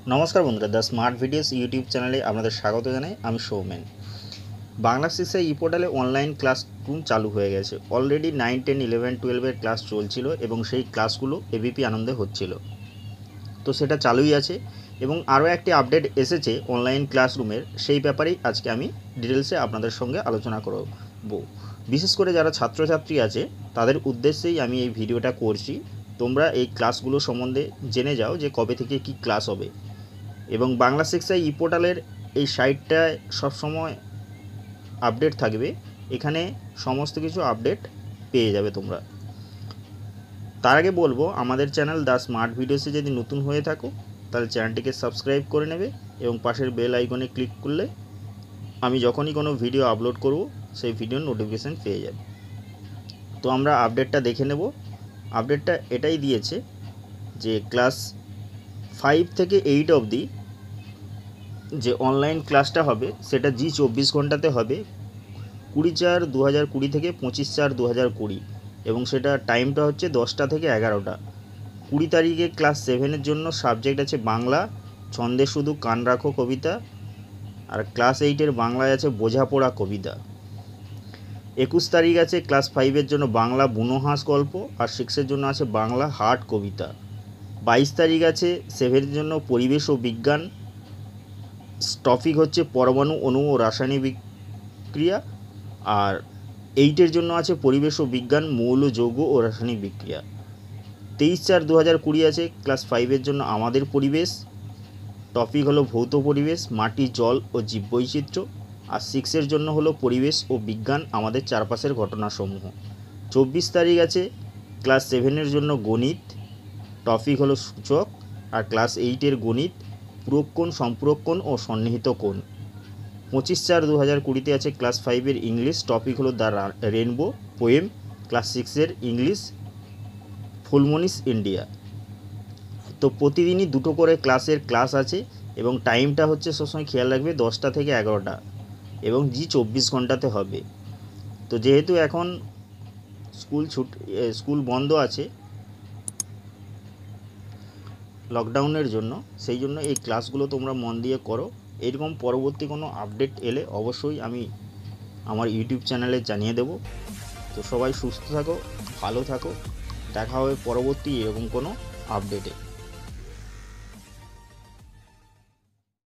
নমস্কার বন্ধুরা, the smart videos YouTube চ্যানেলে আপনাদের স্বাগত জানাই। আমি সৌমেন। বাংলা শিক্ষা ই পোর্টালে অনলাইন ক্লাসরুম চালু হয়ে গেছে। অলরেডি 9, 10, 11, 12-এর ক্লাস চলছিল এবং সেই ক্লাসগুলো এবিপি আনন্দে হচ্ছিল, তো সেটা চালুই আছে। এবং আরও একটি আপডেট এসেছে অনলাইন ক্লাসরুমের, সেই ব্যাপারেই আজকে আমি ডিটেলসে আপনাদের সঙ্গে আলোচনা করব। বিশেষ করে যারা ছাত্রছাত্রী আছে তাদের উদ্দেশ্যেই আমি এই ভিডিওটা করছি। তোমরা এই ক্লাসগুলো সম্বন্ধে জেনে যাও যে কবে থেকে কি ক্লাস হবে। এবং বাংলা শিক্ষা ই পোর্টালের এই সাইটটায় সবসময় আপডেট থাকবে, এখানে সমস্ত কিছু আপডেট পেয়ে যাবে তোমরা। তার আগে বলবো, আমাদের চ্যানেল দ্য স্মার্ট ভিডিওসে যদি নতুন হয়ে থাকো তাহলে চ্যানেলটিকে সাবস্ক্রাইব করে নেবে এবং পাশের বেল আইকনে ক্লিক করলে আমি যখনই কোনো ভিডিও আপলোড করব সেই ভিডিওর নোটিফিকেশান পেয়ে যাবে। তো আমরা আপডেটটা দেখে নেব। আপডেটটা এটাই দিয়েছে যে ক্লাস 5 থেকে 8 অবধি যে অনলাইন ক্লাসটা হবে সেটা জি 24 ঘন্টাতে হবে, 20/4/2020 থেকে 25/4/2020, এবং সেটা টাইমটা হচ্ছে 10টা থেকে 11টা। 20 তারিখে ক্লাস 7-এর জন্য সাবজেক্ট আছে বাংলা, ছন্দে শুধু কান রাখো কবিতা, আর ক্লাস 8-এর বাংলায় আছে বোঝাপড়া কবিতা। 21 তারিখ আছে ক্লাস 5-এর জন্য বাংলা বুনো হাঁস গল্প, আর 6-এর জন্য আছে বাংলা হাট কবিতা। 22 তারিখ আছে 7-এর জন্য পরিবেশ ও বিজ্ঞান, টপিক হচ্ছে পরমাণু, অণু ও রাসায়নিক বিক্রিয়া, আর 8-এর জন্য আছে পরিবেশ ও বিজ্ঞান, মৌল, যৌগ ও রাসায়নিক বিক্রিয়া। 23/4/2020 আছে ক্লাস 5-এর জন্য আমাদের পরিবেশ, টপিক হলো ভৌত পরিবেশ, মাটি, জল ও জীববৈচিত্র্য, আর 6-এর জন্য হলো পরিবেশ ও বিজ্ঞান, আমাদের চারপাশের ঘটনাসমূহ। 24 তারিখ আছে ক্লাস 7-এর জন্য গণিত, টপিক হলো সূচক, আর ক্লাস 8-এর গণিত, পুরক্ষণ, সম্পূরকক্ষণ ও সন্নিহিত কোণ। 25/4/2020 আছে ক্লাস 5-এর ইংলিশ, টপিক হলো দ্য রেনবো পোয়েম, ক্লাস 6-এর ইংলিশ, ফুলমনিস ইন্ডিয়া। তো প্রতিদিনই দুটো করে ক্লাস আছে এবং টাইমটা হচ্ছে সবসময় খেয়াল রাখবে 10টা থেকে 11টা, এবং জি 24 ঘন্টাতে হবে। তো যেহেতু এখন স্কুল বন্ধ আছে লকডাউনের জন্য, সেই জন্য এই ক্লাসগুলো তোমরা মন দিয়ে করো। এরকম পরবর্তী কোনো আপডেট এলে অবশ্যই আমি আমার ইউটিউব চ্যানেলে জানিয়ে দেব। তো সবাই সুস্থ থাকো, ভালো থাকো, দেখা হবে পরবর্তী এরকম কোনো আপডেটে।